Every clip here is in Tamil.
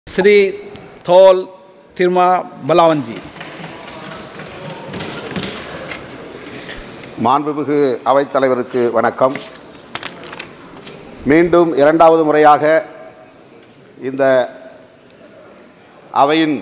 श्री थोल तिरमा बलावन जी। மாண்புமிகு அவைத்தலைவருக்கு வணக்கம். மீண்டும் இரண்டாவது முறையாக இந்த அவையின்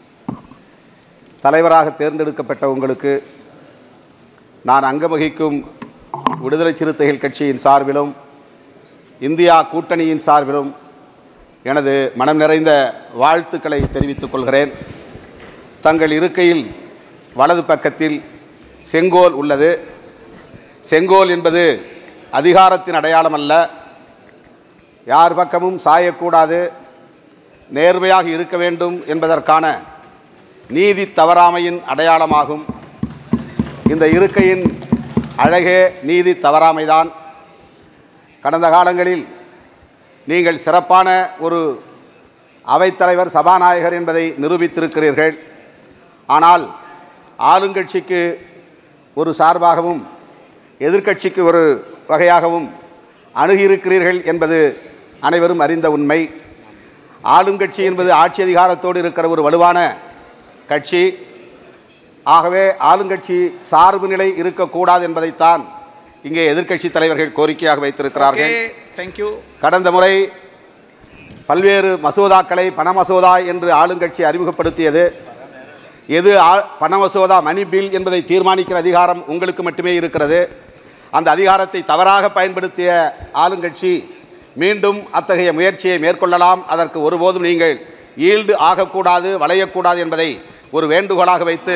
தலைவராக தேர்ந்தெடுக்கப்பட்ட உங்களுக்கு நான் அங்கவகிக்கும் விடுதலை சிறுத்தைகள் கட்சியின் சார்பிலும் இந்தியா கூட்டணியின் சார்பிலும் எனது மனம் நிறைந்த வாழ்த்துக்களை தெரிவித்துக் கொள்கிறேன். தங்கள் இருக்கையில் வலது பக்கத்தில் செங்கோல் உள்ளது. செங்கோல் என்பது அதிகாரத்தின் அடையாளம் அல்ல. யார் பக்கமும் சாயக்கூடாது, நேர்மையாக இருக்க வேண்டும் என்பதற்கான நீதி தவறாமையின் அடையாளமாகும். இந்த இருக்கையின் அழகே நீதி தவறாமைதான். கடந்த காலங்களில் நீங்கள் சிறப்பான ஒரு அவைத்தலைவர், சபாநாயகர் என்பதை நிரூபித்திருக்கிறீர்கள். ஆனால் ஆளுங்கட்சிக்கு ஒரு சார்பாகவும் எதிர்க்கட்சிக்கு ஒரு வகையாகவும் அணுகியிருக்கிறீர்கள் என்பது அனைவரும் அறிந்த உண்மை. ஆளுங்கட்சி என்பது ஆட்சி அதிகாரத்தோடு இருக்கிற ஒரு வலுவான கட்சி. ஆகவே ஆளுங்கட்சி சார்பு நிலை இருக்கக்கூடாது என்பதைத்தான் இங்கே எதிர்க்கட்சி தலைவர்கள் கோரிக்கையாக வைத்திருக்கிறார்கள். கடந்த முறை பல்வேறு மசோதாக்களை பண மசோதா என்று ஆளுங்கட்சி அறிமுகப்படுத்தியது. எது பண மசோதா, மணி பில் என்பதை தீர்மானிக்கிற அதிகாரம் உங்களுக்கு மட்டுமே இருக்கிறது. அந்த அதிகாரத்தை தவறாக பயன்படுத்திய ஆளுங்கட்சி மீண்டும் அத்தகைய முயற்சியை மேற்கொள்ளலாம். அதற்கு ஒருபோதும் நீங்கள் ஈல்டு ஆகக்கூடாது, வளையக்கூடாது என்பதை ஒரு வேண்டுகோளாக வைத்து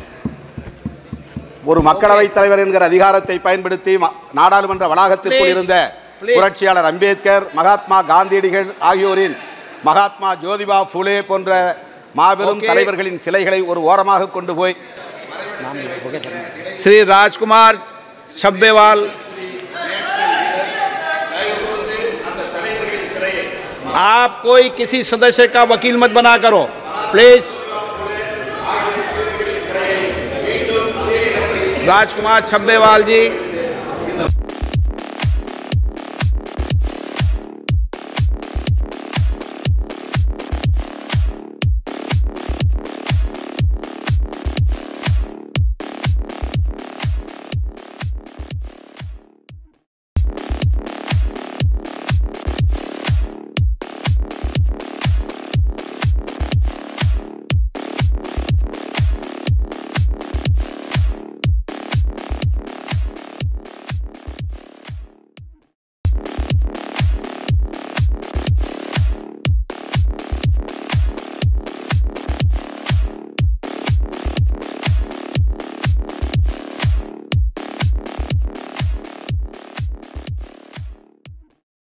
ஒரு மக்களவைத் தலைவர் என்கிற அதிகாரத்தை பயன்படுத்தி நாடாளுமன்ற வளாகத்திற்குள் இருந்த புரட்சியாளர் அம்பேத்கர், மகாத்மா காந்தியடிகள் ஆகியோரின், மகாத்மா ஜோதிபா ஃபுலே போன்ற மாபெரும் தலைவர்களின் சிலைகளை ஒரு ஓரமாக கொண்டு போய் श्री राजकुमार छब्बेवाल, आप कोई किसी सदस्य का वकील मत बना करो प्लीज। राजकुमार छब्बेवाल जी।